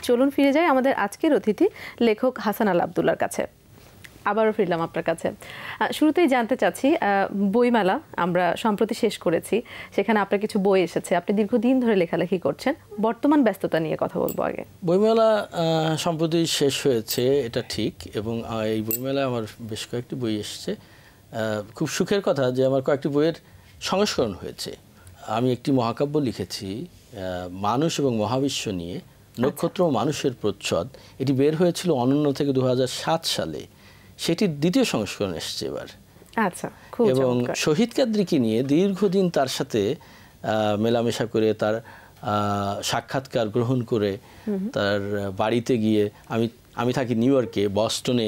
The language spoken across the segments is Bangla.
চলুন ফিরে যাই আমাদের আজকের অতিথি লেখক হাসানাল আব্দুল্লাহর কাছে। আবারও ফিরলাম আপনার কাছে। শুরুতেই জানতে চাচ্ছি, বইমেলা আমরা সম্প্রতি শেষ করেছি, সেখানে আপনার কিছু বই এসেছে, আপনি দীর্ঘদিন ধরে লেখালেখি করছেন, বর্তমান ব্যস্ততা নিয়ে কথা বলবো আগে। বইমেলা সম্প্রতি শেষ হয়েছে, এটা ঠিক, এবং এই বইমেলায় আমার বেশ কয়েকটি বই এসেছে। খুব সুখের কথা যে আমার কয়েকটি বইয়ের সংস্করণ হয়েছে। আমি একটি মহাকাব্য লিখেছি মানুষ এবং মহাবিশ্ব নিয়ে, নক্ষত্র ও মানুষের প্রচ্ছদ। এটি বের হয়েছিল অনন্য থেকে 2007 সালে, সেটির দ্বিতীয় সংস্করণ এসছে এবার। আচ্ছা, এবং শহীদ কাদরীকে নিয়ে দীর্ঘদিন তার সাথে মেলামেশা করে, তার সাক্ষাৎকার গ্রহণ করে, তার বাড়িতে গিয়ে, আমি থাকি নিউ ইয়র্কে, বস্টনে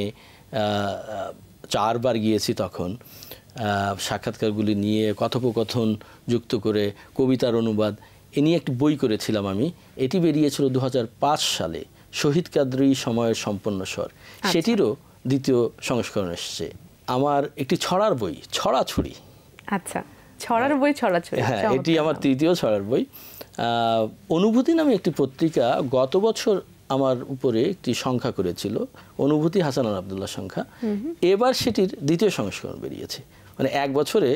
4 বার গিয়েছি তখন, সাক্ষাৎকারগুলি নিয়ে কথোপকথন যুক্ত করে কবিতার অনুবাদ এ নিয়ে একটি বই করেছিলাম আমি। এটি বেরিয়েছিল 2005 সালে, শহীদ কাদরী সময়ের সম্পন্ন স্বর। সেটিরও দ্বিতীয় সংস্করণ এসছে। আমার একটি ছড়ার বই, ছড়াছড়ি। আচ্ছা, ছড়ার বই, ছড়াছড়ি। হ্যাঁ, এটি আমার তৃতীয় ছড়ার বই। অনুভূতি নামে একটি পত্রিকা গত বছর আমার উপরে একটি সংখ্যা করেছিল, অনুভূতি হাসানাল আব্দুল্লাহ সংখ্যা। এবার সেটির দ্বিতীয় সংস্করণ বেরিয়েছে। মানে 1 বছরে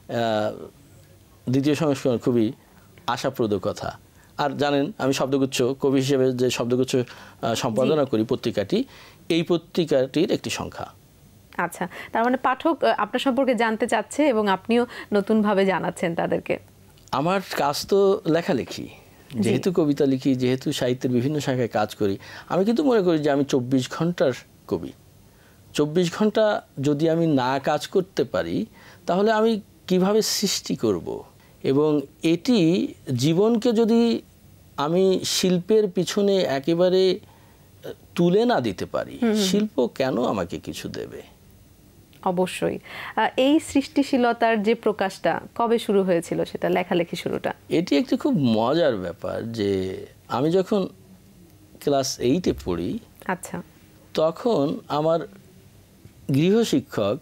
দ্বিতীয় সংস্করণ খুবই আশাপ্রদ কথা। আর জানেন, আমি শব্দগুচ্ছ কবি হিসেবে যে শব্দগুচ্ছ সম্পাদনা করি পত্রিকাটি, এই পত্রিকাটির একটি সংখ্যা। আচ্ছা, তার মানে পাঠক আপনার সম্পর্কে জানতে চাচ্ছে এবং আপনিও নতুনভাবে জানাচ্ছেন তাদেরকে। আমার কাজ তো লেখালেখি, যেহেতু কবিতা লিখি, যেহেতু সাহিত্যের বিভিন্ন শাখায় কাজ করি, আমি কিন্তু মনে করি যে আমি 24 ঘন্টার কবি। 24 ঘন্টা যদি আমি না কাজ করতে পারি, তাহলে আমি কিভাবে সৃষ্টি করব? এবং এটি জীবনকে যদি আমি শিল্পের পিছনে একেবারে তুলে না দিতে পারি, শিল্প কেন আমাকে কিছু দেবে? অবশ্যই। এই সৃষ্টিশীলতার যে প্রকাশটা কবে শুরু হয়েছিল, সেটা লেখালেখি শুরুটা? এটি একটি খুব মজার ব্যাপার যে আমি যখন ক্লাস 8-এ পড়ি, আচ্ছা, তখন আমার গৃহশিক্ষক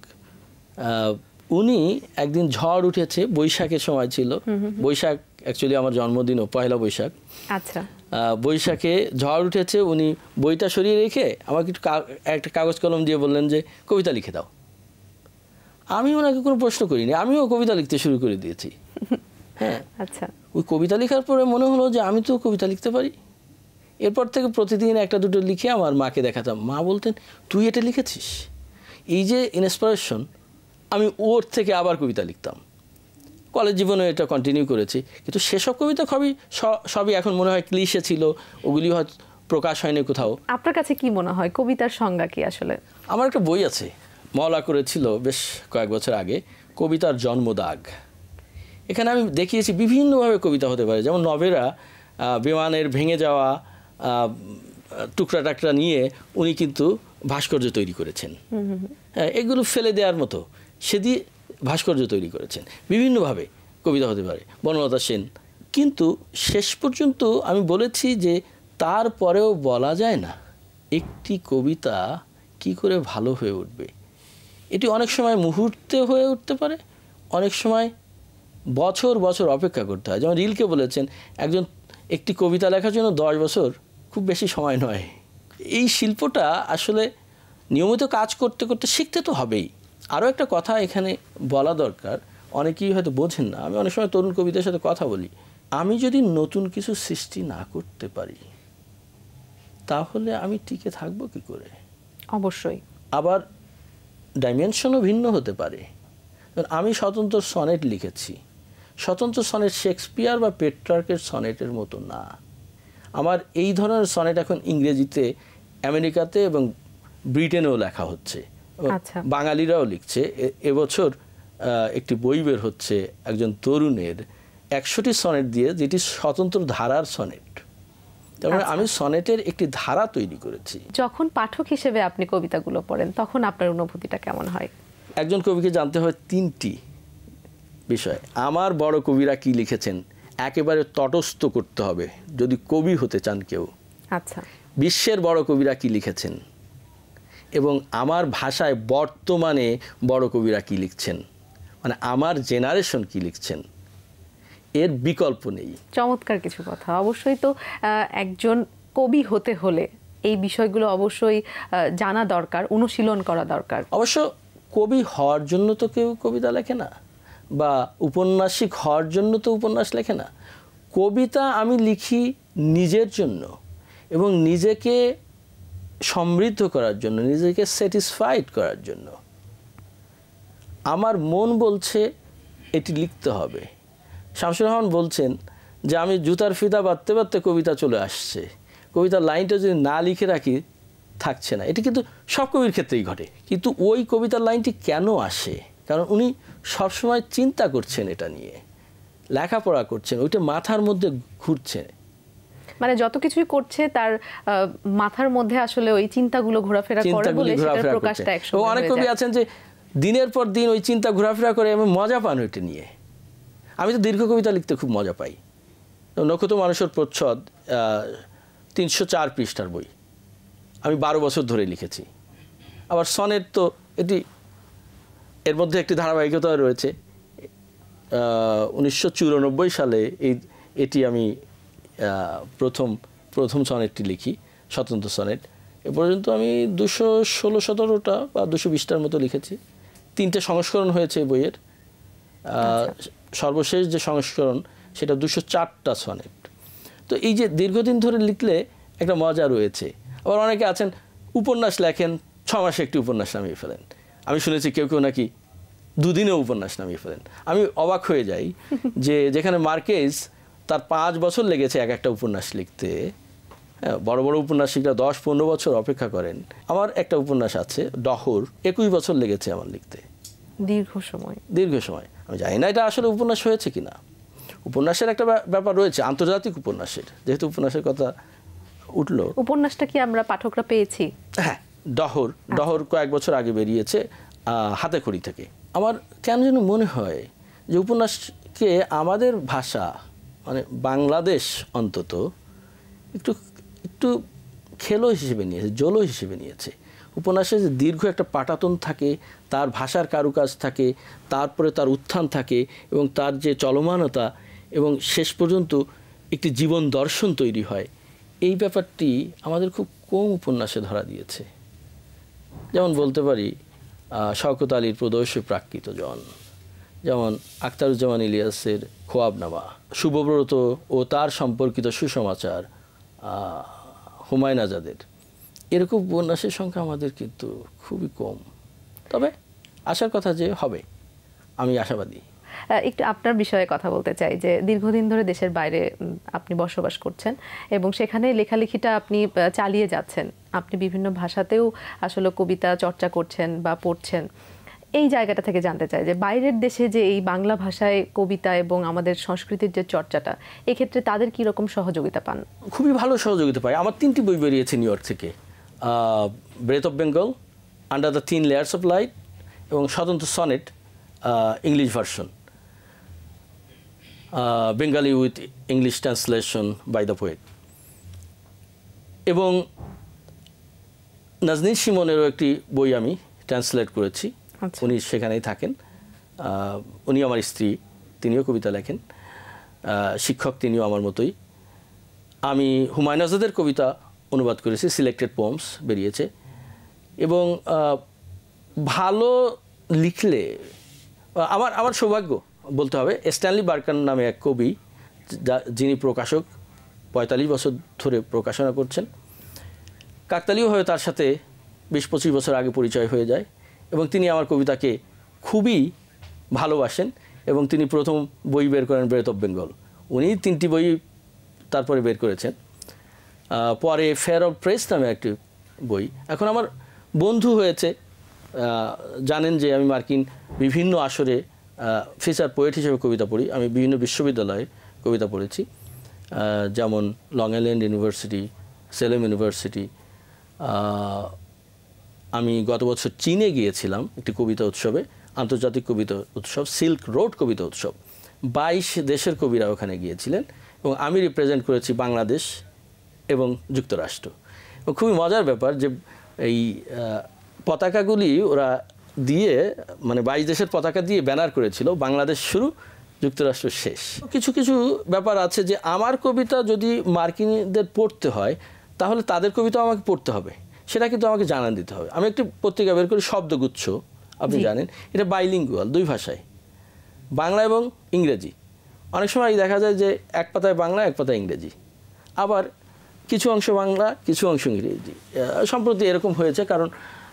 উনি একদিন ঝড় উঠেছে, বৈশাখের সময় ছিল, বৈশাখ অ্যাকচুয়ালি আমার জন্মদিনও 1লা বৈশাখ। আচ্ছা, বৈশাখে ঝড় উঠেছে, উনি বইটা সরিয়ে রেখে আমাকে একটা কাগজ কলম দিয়ে বললেন যে কবিতা লিখে দাও। আমি ওনাকে কোনো প্রশ্ন করিনি, আমিও কবিতা লিখতে শুরু করে দিয়েছি। হ্যাঁ, আচ্ছা, ওই কবিতা লেখার পরে মনে হলো যে আমি তো কবিতা লিখতে পারি। এরপর থেকে প্রতিদিন 1-2 লিখে আমার মাকে দেখাতাম। মা বলতেন, তুই এটা লিখেছিস? এই যে ইন্সপিরেশন, আমি ওর থেকে আবার কবিতা লিখতাম। কলেজ জীবনে এটা কন্টিনিউ করেছি, কিন্তু সেসব কবিতা সবই এখন মনে হয় ক্লিশে ছিল, ওগুলি হয়তো প্রকাশ হয়নি কোথাও। আপনার কাছে কি মনে হয় কবিতার সংজ্ঞা কি আসলে? আমার একটা বই আছে, মওলা করেছিল বেশ কয়েক বছর আগে, কবিতার জন্মদাগ। এখানে আমি দেখিয়েছি বিভিন্নভাবে কবিতা হতে পারে, যেমন নভেরা বিমানের ভেঙে যাওয়া টুকরা টাকরা নিয়ে উনি কিন্তু ভাস্কর্য তৈরি করেছেন। হ্যাঁ, এগুলো ফেলে দেওয়ার মতো, সে দিয়ে ভাস্কর্য তৈরি করেছেন। বিভিন্নভাবে কবিতা হতে পারে, বনলতা সেন। কিন্তু শেষ পর্যন্ত আমি বলেছি যে তারপরেও বলা যায় না একটি কবিতা কি করে ভালো হয়ে উঠবে। এটি অনেক সময় মুহূর্তে হয়ে উঠতে পারে, অনেক সময় বছর বছর অপেক্ষা করতে হয়। যেমন রিলকে বলেছেন, একটি কবিতা লেখার জন্য 10 বছর খুব বেশি সময় নয়। এই শিল্পটা আসলে নিয়মিত কাজ করতে করতে শিখতে তো হবেই। আরও একটা কথা এখানে বলা দরকার, অনেকেই হয়তো বোঝেন না। আমি অনেক সময় তরুণ কবিদের সাথে কথা বলি, আমি যদি নতুন কিছু সৃষ্টি না করতে পারি, তাহলে আমি টিকে থাকবো কি করে? অবশ্যই। আবার ডাইমেনশনও ভিন্ন হতে পারে। আমি স্বতন্ত্র সনেট লিখেছি, স্বতন্ত্র সনেট শেক্সপিয়ার বা পেট্রার্কের সনেটের মতো না। আমার এই ধরনের সনেট এখন ইংরেজিতে আমেরিকাতে এবং ব্রিটেনেও লেখা হচ্ছে, বাঙালিরাও লিখছে। এবছর একটি বই বের হচ্ছে একজন তরুণের 100টি সনেট দিয়ে, যেটি স্বতন্ত্র ধারার সনেট। তার মানে আমি সনেটের একটি ধারা তৈরি করেছি। যখন পাঠক হিসেবে আপনি কবিতাগুলো পড়েন, তখন আপনার অনুভূতিটা কেমন হয়? একজন কবিকে জানতে হয় 3টি বিষয়। আমার বড় কবিরা কি লিখেছেন একেবারে তটস্থ করতে হবে যদি কবি হতে চান কেউ। আচ্ছা, বিশ্বের বড় কবিরা কি লিখেছেন, এবং আমার ভাষায় বর্তমানে বড় কবিরা কি লিখছেন, মানে আমার জেনারেশন কি লিখছেন, এর বিকল্প নেই। চমৎকার কিছু কথা। অবশ্যই তো একজন কবি হতে হলে এই বিষয়গুলো অবশ্যই জানা দরকার, অনুশীলন করা দরকার। অবশ্য কবি হওয়ার জন্য তো কেউ কবিতা লেখে না, বা উপন্যাসিক হওয়ার জন্য তো উপন্যাস লেখে না। কবিতা আমি লিখি নিজের জন্য এবং নিজেকে সমৃদ্ধ করার জন্য, নিজেকে স্যাটিসফাইড করার জন্য। আমার মন বলছে এটি লিখতে হবে। শামসুর রহমান বলছেন যে আমি জুতার ফিতা বাঁধতে বাঁধতে কবিতা চলে আসছে, কবিতার লাইনটা যদি না লিখে রাখি থাকছে না। এটি কিন্তু সব কবির ক্ষেত্রেই ঘটে। কিন্তু ওই কবিতার লাইনটি কেন আসে? কারণ উনি সবসময় চিন্তা করছেন এটা নিয়ে, লেখাপড়া করছেন, ওইটা মাথার মধ্যে ঘুরছে। মানে যত কিছুই করছে তার মাথার মধ্যে আসলে ওই চিন্তাগুলো ঘোরাফেরা করে বলে সেটার প্রকাশটা একসময়। অনেক কবি আছেন যে দিনের পর দিন ওই চিন্তা ঘোরাফেরা করে এবং মজা পান ওইটা নিয়ে। আমি তো দীর্ঘ কবিতা লিখতে খুব মজা পাই। নক্ষত্র মানুষের প্রচ্ছদ 304 পৃষ্ঠার বই, আমি 12 বছর ধরে লিখেছি। আবার সনেট তো এটি, এর মধ্যে একটি ধারাবাহিকতা রয়েছে। 1994 সালে এটি আমি প্রথম সনেটটি লিখি, স্বতন্ত্র সনেট। এ পর্যন্ত আমি 216-17টা বা 220টার মতো লিখেছি। 3টে সংস্করণ হয়েছে বইয়ের। সর্বশেষ যে সংস্করণ সেটা 204টা সনেট। তো এই যে দীর্ঘদিন ধরে লিখলে একটা মজা রয়েছে। আবার অনেকে আছেন উপন্যাস লেখেন, 6 মাসে একটি উপন্যাস নামিয়ে ফেলেন। আমি শুনেছি কেউ কেউ নাকি 2 দিনে উপন্যাস নামিয়ে ফেলেন। আমি অবাক হয়ে যাই যে যেখানে মার্কেজ তার 5 বছর লেগেছে একটা উপন্যাস লিখতে, বড় বড় উপন্যাসিকরা 10-15 বছর অপেক্ষা করেন। আমার একটা উপন্যাস আছে ডহর, 21 বছর লেগেছে আমার লিখতে। দীর্ঘ সময়। আমি জানি না এটা আসলে উপন্যাস হয়েছে কিনা। উপন্যাসের একটা ব্যাপার রয়েছে, আন্তর্জাতিক উপন্যাসের, যেহেতু উপন্যাসের কথা উঠলো। উপন্যাসটা কি আমরা পাঠকরা পেয়েছি? হ্যাঁ, ডহর কয়েক বছর আগে বেরিয়েছে হাতে খড়ি থেকে। আমার কেন যেন মনে হয় যে উপন্যাসকে আমাদের ভাষা, মানে বাংলাদেশ অন্তত একটু খেলো হিসেবে নিয়েছে, জলো হিসেবে নিয়েছে। উপন্যাসে যে দীর্ঘ একটা পাটাতন থাকে, তার ভাষার কারুকাজ থাকে, তারপরে তার উত্থান থাকে এবং তার যে চলমানতা এবং শেষ পর্যন্ত একটি জীবন দর্শন তৈরি হয়, এই ব্যাপারটি আমাদের খুব কম উপন্যাসে ধরা দিয়েছে। যেমন বলতে পারি শওকত আলীর প্রদর্শ প্রাকৃত জন, যেমন আখতারুজ্জামান ইলিয়াসের খোয়াবনামা, শুভব্রত ও তার সম্পর্কিত সুসমাচার, হুমায়ুন আজাদের, এরকম উপন্যাসের সংখ্যা আমাদের কিন্তু খুবই কম। তবে আশার কথা যে হবে, আমি আশাবাদী। একটু আপনার বিষয়ে কথা বলতে চাই যে দীর্ঘদিন ধরে দেশের বাইরে আপনি বসবাস করছেন এবং সেখানে লেখালেখিটা আপনি চালিয়ে যাচ্ছেন। আপনি বিভিন্ন ভাষাতেও আসলে কবিতা চর্চা করছেন বা পড়ছেন। এই জায়গাটা থেকে জানতে চাই যে বাইরের দেশে যে এই বাংলা ভাষায় কবিতা এবং আমাদের সংস্কৃতির যে চর্চাটা, এক্ষেত্রে তাদের কি রকম সহযোগিতা পান? খুবই ভালো সহযোগিতা পাই। আমার 3টি বই বেরিয়েছে নিউ ইয়র্ক থেকে, breath of Bengal, under the thin layers of light এবং স্বতন্ত্র sonnet English version, Bengali with English translation by the poet. এবং নাজনীন শিমনেরও একটি বই আমি ট্রান্সলেট করেছি। উনি সেখানেই থাকেন, উনি আমার স্ত্রী, তিনিও কবিতা লেখেন, শিক্ষক তিনিও আমার মতোই। আমি হুমায়ুন আজাদের কবিতা অনুবাদ করেছি, সিলেক্টেড পোয়েমস বেরিয়েছে। এবং ভালো লিখলে আমার সৌভাগ্য বলতে হবে, স্ট্যানলি বার্কার নামে এক কবি, যিনি প্রকাশক, 45 বছর ধরে প্রকাশনা করছেন। কাকতালীয় হয়ে তার সাথে 20-25 বছর আগে পরিচয় হয়ে যায় এবং তিনি আমার কবিতাকে খুবই ভালোবাসেন এবং তিনি প্রথম বই বের করেন ব্রেথ অফ বেঙ্গল। উনি 3টি বই তারপরে বের করেছেন। পরে ফেয়ার অফ প্রেস নামে একটি বই। এখন আমার বন্ধু হয়েছে, জানেন যে আমি মার্কিন বিভিন্ন আসরে ফিচার পোয়েট হিসেবে কবিতা পড়ি। আমি বিভিন্ন বিশ্ববিদ্যালয়ে কবিতা পড়েছি, যেমন Long Island University, Salem University. আমি গত বছর চীনে গিয়েছিলাম একটি কবিতা উৎসবে, আন্তর্জাতিক কবিতা উৎসব, সিল্ক রোড কবিতা উৎসব। 22 দেশের কবিরা ওখানে গিয়েছিলেন এবং আমি রিপ্রেজেন্ট করেছি বাংলাদেশ এবং যুক্তরাষ্ট্র। এবং খুবই মজার ব্যাপার যে এই পতাকাগুলি ওরা দিয়ে, মানে 22 দেশের পতাকা দিয়ে ব্যানার করেছিল, বাংলাদেশ শুরু, যুক্তরাষ্ট্র শেষ। কিছু কিছু ব্যাপার আছে যে আমার কবিতা যদি মার্কিনীদের পড়তে হয়, তাহলে তাদের কবিতাও আমাকে পড়তে হবে, সেটা কিন্তু আমাকে জানান দিতে হবে। আমি একটি পত্রিকা বের করি শব্দগুচ্ছ, আপনি জানেন এটা বাইলিঙ্গুয়াল, 2 ভাষায়, বাংলা এবং ইংরেজি। অনেক সময় দেখা যায় যে এক পাতায় বাংলা এক পাতায় ইংরেজি, আবার কিছু অংশ বাংলা কিছু অংশ ইংরেজি। সম্প্রতি এরকম হয়েছে, কারণ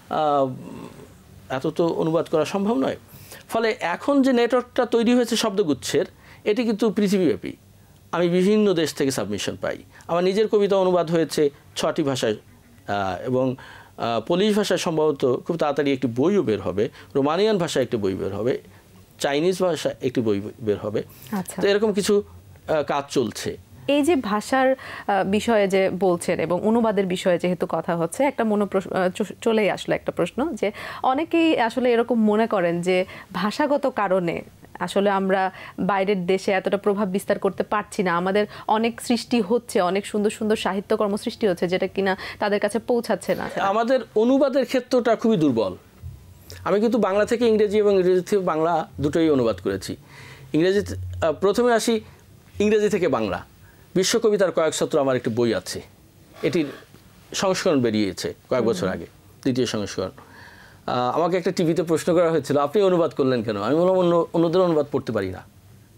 এত তো অনুবাদ করা সম্ভব নয়। ফলে এখন যে নেটওয়ার্কটা তৈরি হয়েছে শব্দগুচ্ছের, এটি কিন্তু পৃথিবীব্যাপী। আমি বিভিন্ন দেশ থেকে সাবমিশন পাই। আমার নিজের কবিতা অনুবাদ হয়েছে 6টি ভাষায়, এবং পোলিশ ভাষায় সম্ভবত খুব তাড়াতাড়ি একটি বইও বের হবে, রোমানিয়ান ভাষায় একটি বই বের হবে, চাইনিজ ভাষায় একটি বই বের হবে। তো এরকম কিছু কাজ চলছে। এই যে ভাষার বিষয়ে যে বলছেন এবং অনুবাদের বিষয়ে যেহেতু কথা হচ্ছে, একটা চলেই আসলো একটা প্রশ্ন, যে অনেকেই আসলে এরকম মনে করেন যে ভাষাগত কারণে আসলে আমরা বাইরের দেশে এতটা প্রভাব বিস্তার করতে পারছি না, আমাদের অনেক সৃষ্টি হচ্ছে, অনেক সুন্দর সুন্দর সাহিত্যকর্ম সৃষ্টি হচ্ছে যেটা কিনা তাদের কাছে পৌঁছাচ্ছে না। আমাদের অনুবাদের ক্ষেত্রটা খুবই দুর্বল। আমি কিন্তু বাংলা থেকে ইংরেজি এবং ইংরেজি থেকে বাংলা দুটোই অনুবাদ করেছি। ইংরেজি প্রথমে আসি, ইংরেজি থেকে বাংলা বিশ্ব কবিতার কয়েক সূত্র আমার একটি বই আছে, এটির সংস্করণ বেরিয়েছে কয়েক বছর আগে, 2য় সংস্করণ। আমাকে একটা টিভিতে প্রশ্ন করা হয়েছিল, আপনি অনুবাদ করলেন কেন? আমি বললাম অন্যদের অনুবাদ পড়তে পারি না।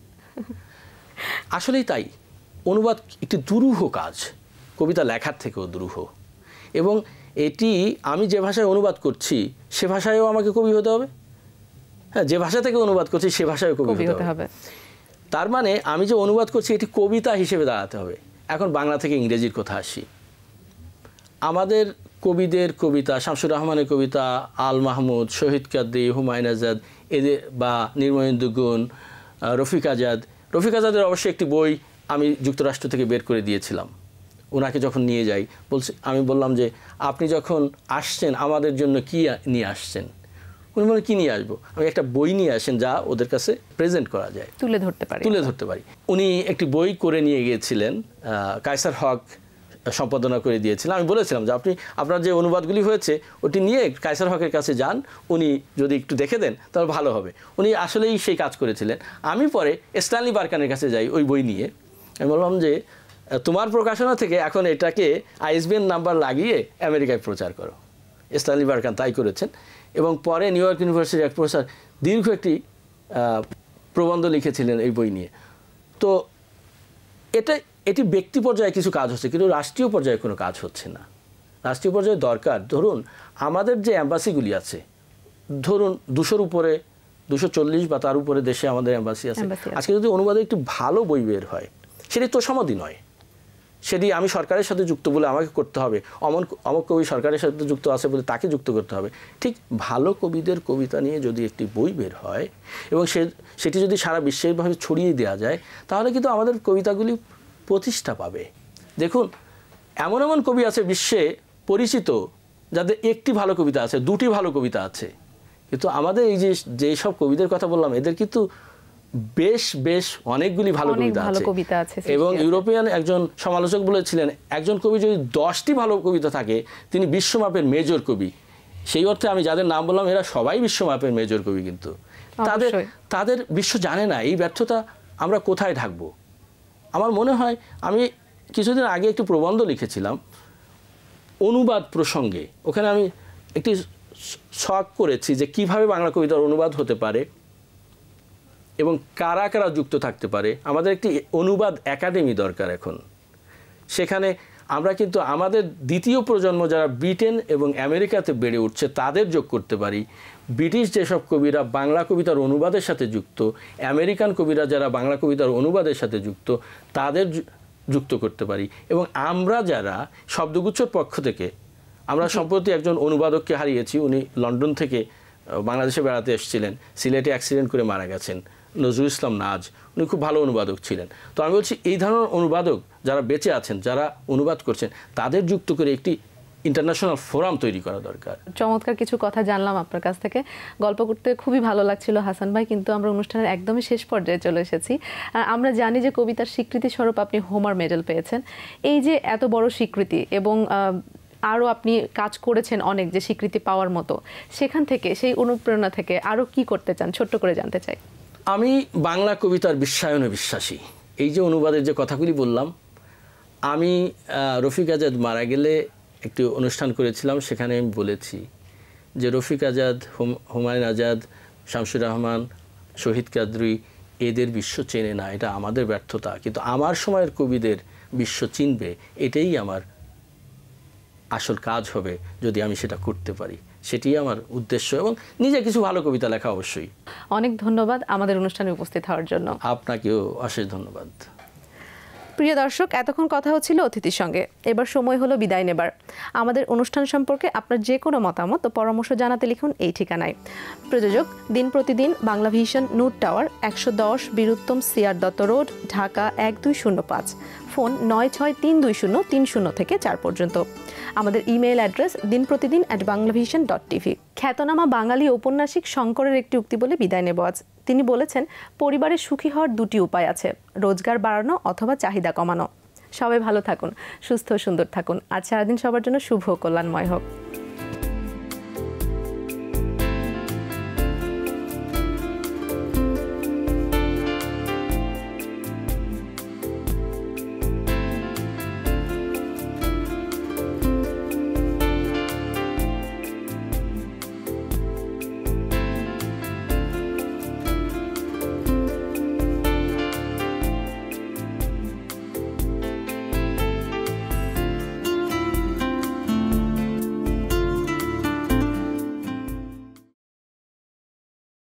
আসলেই তাই, অনুবাদ একটি দুরূহ কাজ, কবিতা লেখার থেকেও দুরূহ। এবং এটি আমি যে ভাষায় অনুবাদ করছি সে ভাষায়ও আমাকে কবি হতে হবে। হ্যাঁ, যে ভাষা থেকে অনুবাদ করছি সে ভাষায়ও কবি হতে হবে। তার মানে আমি যে অনুবাদ করছি এটি কবিতা হিসেবে দাঁড়াতে হবে। এখন বাংলা থেকে ইংরেজির কথা আসি। আমাদের কবিদের কবিতা, শামসুর রহমানের কবিতা, আল মাহমুদ, শহীদ কাদরী, হুমায়ুন আজাদ, এদের বা নির্মলেন্দু গুণ, রফিক আজাদের অবশ্যই একটি বই আমি যুক্তরাষ্ট্র থেকে বের করে দিয়েছিলাম। ওনাকে যখন নিয়ে যাই আমি বললাম যে আপনি যখন আসছেন আমাদের জন্য কি নিয়ে আসছেন? উনি বলেন কি নিয়ে আসবো? আমি একটা বই নিয়ে আসেন যা ওদের কাছে প্রেজেন্ট করা যায়, তুলে ধরতে পারি। উনি একটি বই করে নিয়ে গিয়েছিলেন, কায়সার হক সম্পাদনা করে দিয়েছিলেন। আমি বলেছিলাম যে আপনার যে অনুবাদগুলি হয়েছে ওটি নিয়ে কায়সার হকের কাছে যান, উনি যদি একটু দেখে দেন তাহলে ভালো হবে। উনি আসলেই সেই কাজ করেছিলেন। আমি পরে স্ট্যানলি বারকানের কাছে যাই ওই বই নিয়ে। আমি বললাম যে তোমার প্রকাশনা থেকে এখন এটাকে ISBN নাম্বার লাগিয়ে আমেরিকায় প্রচার করো। স্ট্যানলি বারকান তাই করেছেন। এবং পরে নিউ ইয়র্ক ইউনিভার্সিটির এক প্রফেসর দীর্ঘ একটি প্রবন্ধ লিখেছিলেন এই বই নিয়ে। তো এটি ব্যক্তি পর্যায়ে কিছু কাজ হচ্ছে, কিন্তু রাষ্ট্রীয় পর্যায়ে কোনো কাজ হচ্ছে না। রাষ্ট্রীয় পর্যায়ে দরকার, ধরুন আমাদের যে অ্যাম্বাসিগুলি আছে, ধরুন 200-র উপরে, 240 বা তার উপরে দেশে আমাদের অ্যাম্বাসি আছে। আজকে যদি অনুবাদে একটি ভালো বই বের হয়, সেটি তোষামদি নয়, সেটি আমি সরকারের সাথে যুক্ত বলে আমাকে করতে হবে, অমুক কবি সরকারের সাথে যুক্ত আছে বলে তাকে যুক্ত করতে হবে। ঠিক ভালো কবিদের কবিতা নিয়ে যদি একটি বই বের হয় এবং সেটি যদি সারা বিশ্বেরভাবে ছড়িয়ে দেওয়া যায়, তাহলে কিন্তু আমাদের কবিতাগুলি প্রতিষ্ঠা পাবে। দেখুন, এমন এমন কবি আছে বিশ্বে পরিচিত যাদের একটি ভালো কবিতা আছে, 2টি ভালো কবিতা আছে, কিন্তু আমাদের এই যেসব কবিদের কথা বললাম এদের কিন্তু বেশ অনেকগুলি ভালো কবিতা আছে। এবং ইউরোপিয়ান একজন সমালোচক বলেছিলেন, একজন কবি যদি 10টি ভালো কবিতা থাকে তিনি বিশ্বমাপের মেজর কবি। সেই অর্থে আমি যাদের নাম বললাম এরা সবাই বিশ্বমাপের মেজর কবি, কিন্তু তাদের বিশ্ব জানে না। এই ব্যর্থতা আমরা কোথায় ঢাকবো? আমার মনে হয় আমি কিছুদিন আগে একটি প্রবন্ধ লিখেছিলাম অনুবাদ প্রসঙ্গে। ওখানে আমি একটি শখ করেছি যে কিভাবে বাংলা কবিতার অনুবাদ হতে পারে এবং কারা কারা যুক্ত থাকতে পারে। আমাদের একটি অনুবাদ একাডেমি দরকার এখন। সেখানে আমরা কিন্তু আমাদের দ্বিতীয় প্রজন্ম যারা ব্রিটেন এবং আমেরিকাতে বেড়ে উঠছে তাদের যোগ করতে পারি। ব্রিটিশ যেসব কবিরা বাংলা কবিতার অনুবাদের সাথে যুক্ত, আমেরিকান কবিরা যারা বাংলা কবিতার অনুবাদের সাথে যুক্ত, তাদের যুক্ত করতে পারি। এবং আমরা যারা শব্দগুচ্ছর পক্ষ থেকে, আমরা সম্প্রতি একজন অনুবাদককে হারিয়েছি। উনি লন্ডন থেকে বাংলাদেশে বেড়াতে এসেছিলেন, সিলেটে অ্যাক্সিডেন্ট করে মারা গেছেন, নজরুল ইসলাম নাজ। উনি খুব ভালো অনুবাদক ছিলেন। তো আমি বলছি এই ধরনের অনুবাদক যারা বেঁচে আছেন, যারা অনুবাদ করছেন, তাদের যুক্ত করে একটি ইন্টারন্যাশনাল ফোরাম তৈরি করা দরকার। চমৎকার কিছু কথা জানলাম আপনার কাছ থেকে, গল্প করতে খুবই ভালো লাগছিল হাসান ভাই। কিন্তু আমরা অনুষ্ঠানের একদমই শেষ পর্যায়ে চলে এসেছি। আমরা জানি যে কবিতার স্বীকৃতি স্বরূপ আপনি হোমার মেডেল পেয়েছেন। এই যে এত বড় স্বীকৃতি এবং আরও আপনি কাজ করেছেন অনেক যে স্বীকৃতি পাওয়ার মতো, সেখান থেকে, সেই অনুপ্রেরণা থেকে আরও কি করতে চান ছোট্ট করে জানতে চাই। আমি বাংলা কবিতার বিশ্বায়নে বিশ্বাসী। এই যে অনুবাদের যে কথাগুলি বললাম, আমি রফিক আজাদ মারা গেলে একটি অনুষ্ঠান করেছিলাম, সেখানে আমি বলেছি যে রফিক আজাদ, হুমায়ুন আজাদ, শামসুর রহমান, শহীদ কাদরী এদের বিশ্ব চেনে না, এটা আমাদের ব্যর্থতা, কিন্তু আমার সময়ের কবিদের বিশ্ব চিনবে, এটাই আমার আসল কাজ হবে যদি আমি সেটা করতে পারি। সেটাই আমার উদ্দেশ্য, এবং নিজে কিছু ভালো কবিতা লেখা অবশ্যই। অনেক ধন্যবাদ আমাদের অনুষ্ঠানে উপস্থিত হওয়ার জন্য। আপনাকেও অশেষ ধন্যবাদ। প্রিয় দর্শক, এতক্ষণ কথা হচ্ছিল অতিথির সঙ্গে, এবার সময় হলো বিদায় নেবার। আমাদের অনুষ্ঠান সম্পর্কে আপনার যে কোনো মতামত ও পরামর্শ জানাতে লিখুন এই ঠিকানায়। প্রযোজক দিন প্রতিদিন, Banglavision, Noor tower, 110 Bir Uttam CR Dutta road, Dhaka 1205। Phone 963203 থেকে 4 পর্যন্ত। আমাদের ইমেইল অ্যাড্রেস dinprotidin@banglavision.tv। খ্যাতনামা বাঙালি ঔপন্যাসিক শঙ্করের একটি উক্তি বলে বিদায় নেব আজ। তিনি বলেছেন, পরিবারে সুখী হওয়ার দুটি উপায় আছে, রোজগার বাড়ানো অথবা চাহিদা কমানো। সবাই ভালো থাকুন, সুস্থ সুন্দর থাকুন। আজ সারাদিন সবার জন্য শুভ ও কল্যাণময় হোক।